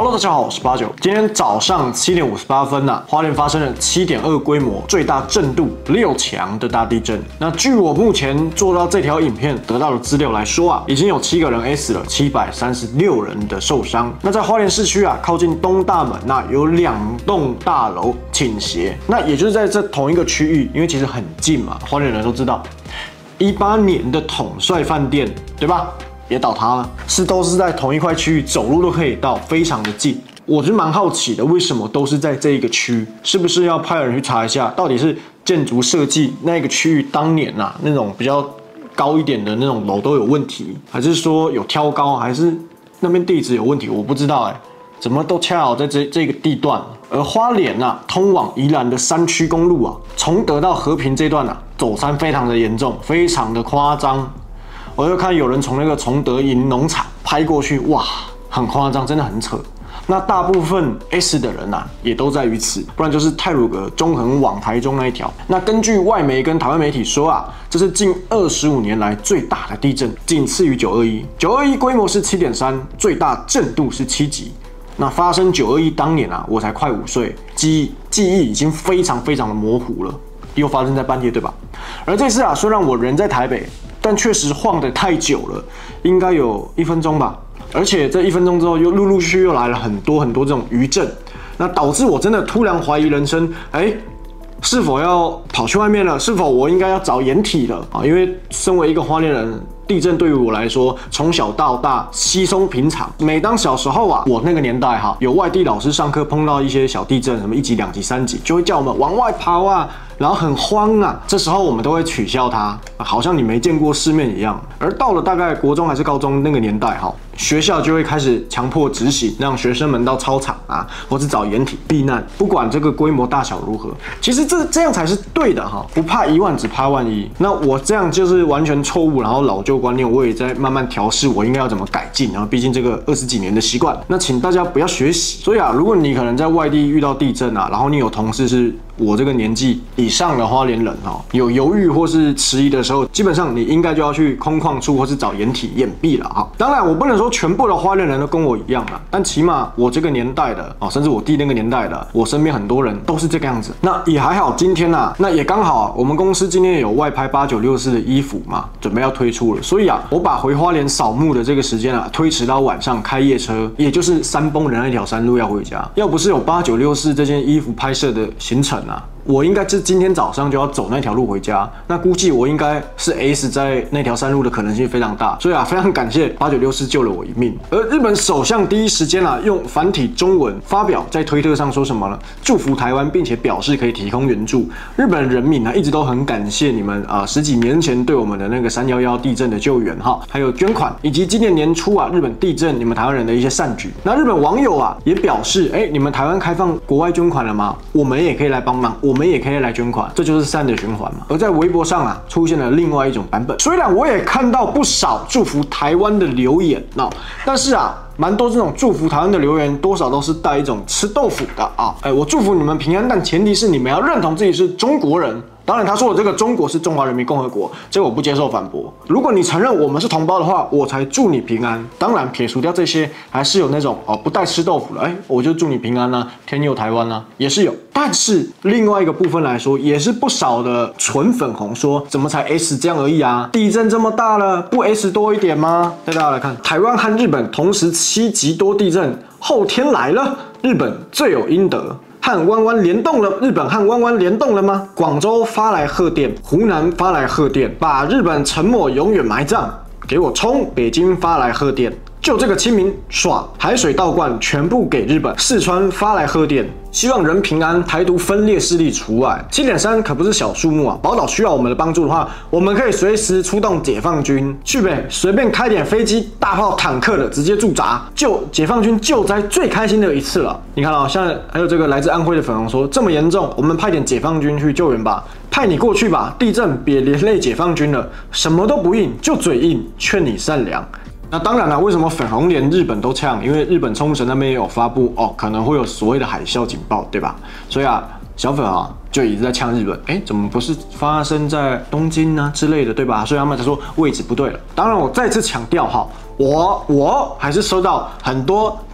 Hello， 大家好，我是89。今天早上7点58分呐，花莲发生了7.2规模、最大震度6强的大地震。那据我目前做到这条影片得到的资料来说啊，已经有7个人死了，736人的受伤。那在花莲市区啊，靠近东大门那有2栋大楼倾斜，那也就是在这同一个区域，因为其实很近嘛，花莲人都知道，18年的统帅饭店，对吧？也倒塌了，都是在同一块区域，走路都可以到，非常的近。我是蛮好奇的，为什么都是在这一个区？是不是要派人去查一下，到底是建筑设计那个区域当年啊那种比较高一点的那种楼都有问题，还是说有挑高，还是那边地址有问题？我不知道怎么都恰好在这个地段。而花莲啊，通往宜兰的山区公路啊，崇德到和平这段啊，走山非常的严重，非常的夸张。我就看有人从那个崇德营农场拍过去，哇，很夸张，真的很扯。那大部分 S 的人啊，也都在于此，不然就是太鲁阁中横往台中那一条。那根据外媒跟台湾媒体说啊，这是近25年来最大的地震，仅次于921。921规模是7.3，最大震度是7级。那发生921当年啊，我才快5岁，记忆已经非常的模糊了。又发生在半夜，对吧？而这次啊，虽然我人在台北，但确实晃得太久了，应该有1分钟吧。而且这1分钟之后，又陆续又来了很多这种余震，那导致我真的突然怀疑人生，是否要跑去外面了？是否我应该要找掩体了啊？因为身为一个花莲人，地震对于我来说，从小到大稀松平常。每当小时候啊，我那个年代有外地老师上课碰到一些小地震，什么1级、2级、3级，就会叫我们往外跑啊，然后很慌啊。这时候我们都会取笑他，好像你没见过世面一样。而到了大概国中还是高中那个年代学校就会开始强迫执行，让学生们到操场啊，或是找掩体避难，不管这个规模大小如何。其实这样才是对的不怕1万只怕万一。那我这样就是完全错误，然后老旧观念我也在慢慢调试，我应该要怎么改进。然后毕竟这个20几年的习惯，那请大家不要学习。所以如果你可能在外地遇到地震啊，然后你有同事是我这个年纪以上的花莲人有犹豫或是迟疑的时候，基本上你应该就要去空旷处或是找掩体掩蔽了当然我不能说全部的花莲人都跟我一样但起码我这个年代的甚至我弟那个年代的，我身边很多人都是这个样子。那也还好，今天那也刚好我们公司今天有外拍8964的衣服嘛，准备要推出了，所以我把回花莲扫墓的这个时间推迟到晚上开夜车，也就是山崩人那条山路要回家。要不是有8964这件衣服拍摄的行程我应该是今天早上就要走那条路回家，那估计我应该是 S 在那条山路的可能性非常大，所以非常感谢8964救了我一命。而日本首相第一时间用繁体中文发表在推特上说什么呢？祝福台湾，并且表示可以提供援助。日本人民一直都很感谢你们10几年前对我们的那个311地震的救援还有捐款，以及今年年初日本地震你们台湾人的一些善举。那日本网友也表示，你们台湾开放国外捐款了吗？我们也可以来帮忙，我们也可以来捐款，这就是善的循环嘛。而在微博上出现了另外一种版本，虽然我也看到不少祝福台湾的留言但是蛮多这种祝福台湾的留言，多少都是带一种吃豆腐的我祝福你们平安，但前提是你们要认同自己是中国人。当然他说的这个中国是中华人民共和国，这个我不接受反驳。如果你承认我们是同胞的话，我才祝你平安。当然撇除掉这些，还是有那种不带吃豆腐的，我就祝你平安天佑台湾也是有。但是另外一个部分来说，也是不少的纯粉红说，怎么才 S 这样而已地震这么大了，不 S 多一点吗？带大家来看，台湾和日本同时7级多地震，后天来了，日本罪有应得。和湾湾联动了，日本和湾湾联动了吗？广州发来贺电，湖南发来贺电，把日本沉没永远埋葬，给我冲！北京发来贺电，就这个清明爽，海水倒灌全部给日本。四川发来贺电，希望人平安，台独分裂势力除外。7.3可不是小数目宝岛需要我们的帮助的话，我们可以随时出动解放军去呗，随便开点飞机、大炮、坦克的直接驻扎，就解放军救灾最开心的一次了。你看现在还有这个来自安徽的粉红说，这么严重，我们派点解放军去救援吧。派你过去吧，地震别连累解放军了，什么都不硬，就嘴硬，劝你善良。那当然了，为什么粉红连日本都呛？因为日本冲绳那边也有发布可能会有所谓的海啸警报，对吧？所以小粉就一直在呛日本，怎么不是发生在东京呢之类的，对吧？所以他们才说位置不对了。当然，我再次强调我还是收到很多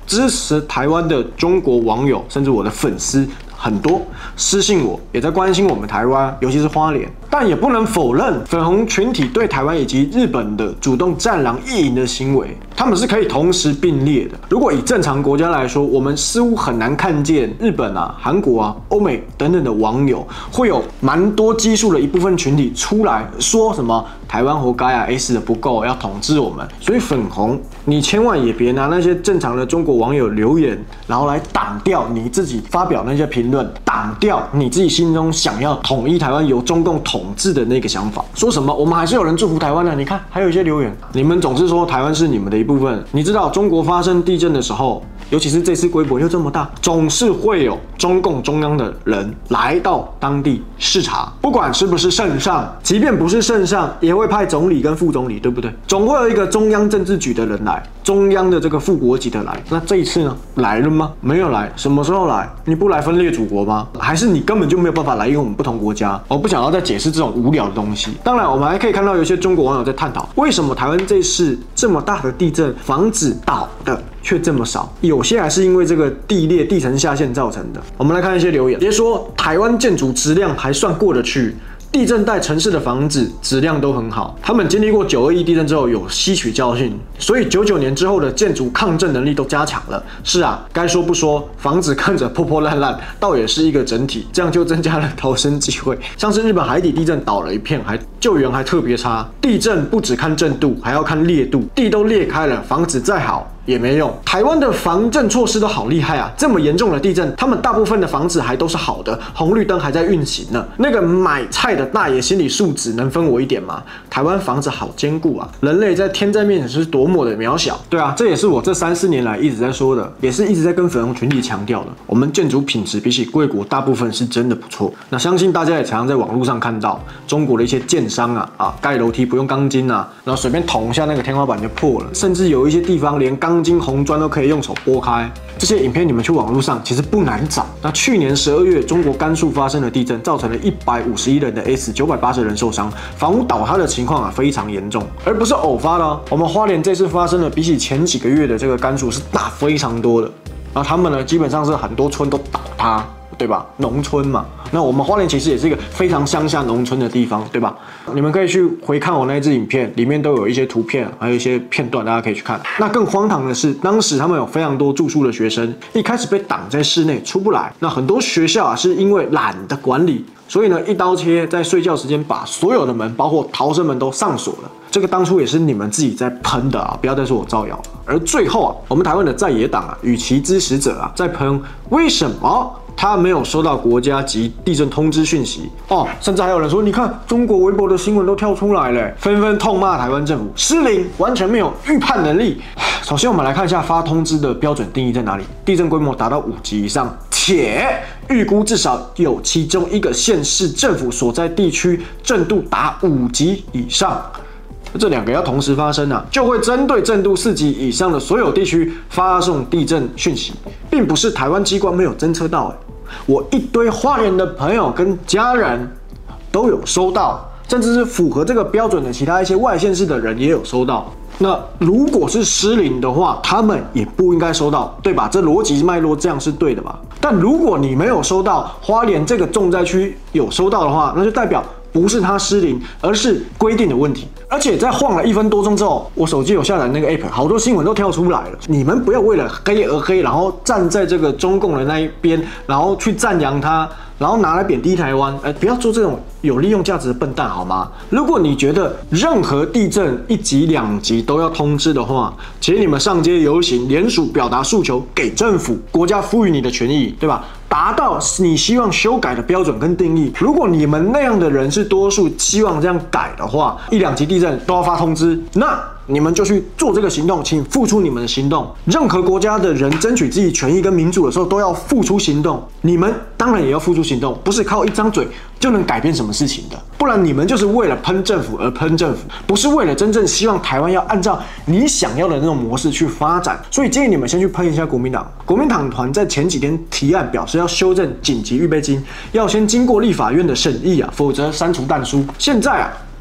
支持台湾的中国网友，甚至我的粉丝很多私信我，也在关心我们台湾，尤其是花莲。但也不能否认粉红群体对台湾以及日本的主动战狼意淫的行为，他们是可以同时并列的。如果以正常国家来说，我们似乎很难看见日本啊、韩国啊、欧美等等的网友会有蛮多基数的一部分群体出来说什么台湾活该啊 ，S 的不够，要统治我们。所以粉红，你千万也别拿那些正常的中国网友留言，然后来挡掉你自己发表那些评论，挡掉你自己心中想要统一台湾由中共统治的那个想法。说什么我们还是有人祝福台湾的，你看还有一些留言，你们总是说台湾是你们的一部分。你知道中国发生地震的时候，尤其是这次规模又这么大，总是会有中共中央的人来到当地视察，不管是不是圣上，即便不是圣上，也会派总理跟副总理，对不对？总会有一个中央政治局的人来，中央的这个副国级的来。那这一次呢，来了吗？没有来。什么时候来？你不来分裂祖国吗？还是你根本就没有办法来，因为我们不同国家？我不想要再解释这种无聊的东西。当然，我们还可以看到有些中国网友在探讨，为什么台湾这次这么大的地震，房子倒的却这么少，有些还是因为这个地裂、地层下陷造成的。我们来看一些留言，别说台湾建筑质量还算过得去。地震带城市的房子质量都很好，他们经历过921地震之后有吸取教训，所以99年之后的建筑抗震能力都加强了。是啊，该说不说，房子看着破破烂烂，倒也是一个整体，这样就增加了逃生机会。像是日本海底地震倒了一片，救援还特别差。地震不只看震度，还要看裂度，地都裂开了，房子再好也没用。台湾的防震措施都好厉害啊！这么严重的地震，他们大部分的房子还都是好的，红绿灯还在运行呢。那个买菜的大爷心理素质能分我一点吗？台湾房子好坚固啊！人类在天灾面前是多么的渺小。对啊，这也是我这3、4年来一直在说的，也是一直在跟粉红群体强调的。我们建筑品质比起贵国大部分是真的不错。那相信大家也常常在网络上看到中国的一些建商盖楼梯不用钢筋然后随便捅一下那个天花板就破了，甚至有一些地方连钢筋红砖都可以用手拨开。这些影片你们去网络上其实不难找。那去年12月，中国甘肃发生了地震，造成了151人的 S，980人受伤，房屋倒塌的情况非常严重，而不是偶发的哦。我们花莲这次发生的比起前几个月的这个甘肃是大非常多的。然后他们呢，基本上是很多村都倒塌，对吧？农村嘛。那我们花莲其实也是一个非常乡下农村的地方，对吧？你们可以去回看我那支影片，里面都有一些图片，还有一些片段，大家可以去看。那更荒唐的是，当时他们有非常多住宿的学生，一开始被挡在室内出不来。那很多学校是因为懒得管理，所以呢一刀切，在睡觉时间把所有的门，包括逃生门都上锁了。这个当初也是你们自己在喷的不要再说我造谣。而最后我们台湾的在野党与其支持者在喷，为什么他没有收到国家级地震通知讯息甚至还有人说，你看中国微博的新闻都跳出来了，纷纷痛骂台湾政府失灵，完全没有预判能力。首先我们来看一下发通知的标准定义在哪里，地震规模达到5级以上，且预估至少有其中一个县市政府所在地区震度达5级以上。这2个要同时发生就会针对震度4级以上的所有地区发送地震讯息，并不是台湾机关没有侦测到我一堆花莲的朋友跟家人都有收到，甚至是符合这个标准的其他一些外县市的人也有收到。那如果是失灵的话，他们也不应该收到，对吧？这逻辑脉络这样是对的吧？但如果你没有收到，花莲这个重灾区有收到的话，那就代表不是他失灵，而是规定的问题。而且在晃了1分多钟之后，我手机有下载那个 app， 好多新闻都跳出来了。你们不要为了黑而黑，然后站在这个中共的那一边，然后去赞扬他，然后拿来贬低台湾。不要做这种有利用价值的笨蛋好吗？如果你觉得任何地震1级、2级都要通知的话，请你们上街游行，联署表达诉求，给政府、国家赋予你的权益，对吧？达到你希望修改的标准跟定义。如果你们那样的人是多数，希望这样改的话，1、2级地震都要发通知，那你们就去做这个行动，请付出你们的行动。任何国家的人争取自己权益跟民主的时候，都要付出行动。你们当然也要付出行动，不是靠一张嘴就能改变什么事情的。不然你们就是为了喷政府而喷政府，不是为了真正希望台湾要按照你想要的那种模式去发展。所以建议你们先去喷一下国民党。国民党团在前几天提案表示要修正紧急预备金，要先经过立法院的审议否则删除但书。现在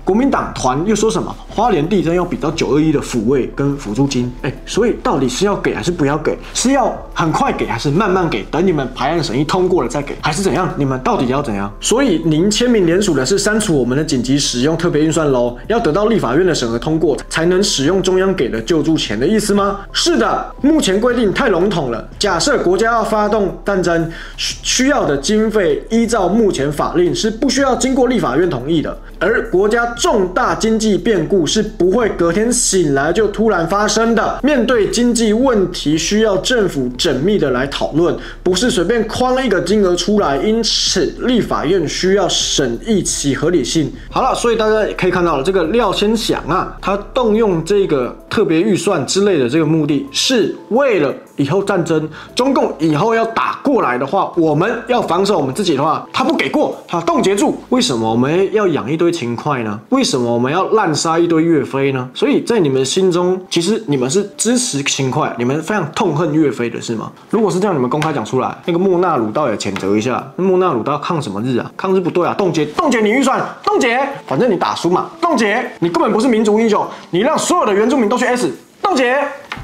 国民党团又说什么花莲地震要比照921的抚慰跟辅助金，所以到底是要给还是不要给？是要很快给还是慢慢给？等你们排案审议通过了再给，还是怎样？你们到底要怎样？所以您签名联署的是删除我们的紧急使用特别预算喽，要得到立法院的审核通过才能使用中央给的救助钱的意思吗？是的，目前规定太笼统了。假设国家要发动战争，需要的经费依照目前法令是不需要经过立法院同意的，而国家重大经济变故是不会隔天醒来就突然发生的。面对经济问题，需要政府缜密的来讨论，不是随便框一个金额出来。因此，立法院需要审议其合理性。好了，所以大家也可以看到了，这个廖先祥啊，他动用这个特别预算之类的这个目的，是为了以后战争，中共以后要打过来的话，我们要防守我们自己的话，他不给过，他冻结住。为什么我们要养一堆秦桧呢？为什么我们要滥杀一堆岳飞呢？所以在你们心中，其实你们是支持秦桧，你们非常痛恨岳飞的是吗？如果是这样，你们公开讲出来，那个莫纳鲁道也谴责一下。那莫纳鲁道抗什么日啊？抗日不对啊，冻结你预算，冻结，反正你打输嘛，冻结，你根本不是民族英雄，你让所有的原住民都去 S， 冻结。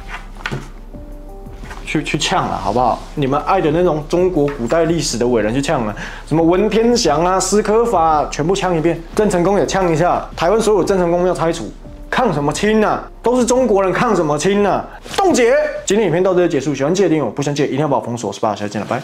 去呛了，好不好？你们爱的那种中国古代历史的伟人去呛了，什么文天祥啊、史可法，全部呛一遍。郑成功也呛一下，台湾所有郑成功要拆除，抗什么清啊？都是中国人，抗什么清啊？冻结！今天影片到这里结束，喜欢记得订阅我，不想记得一定要把我封锁。我是巴，下次见了，拜。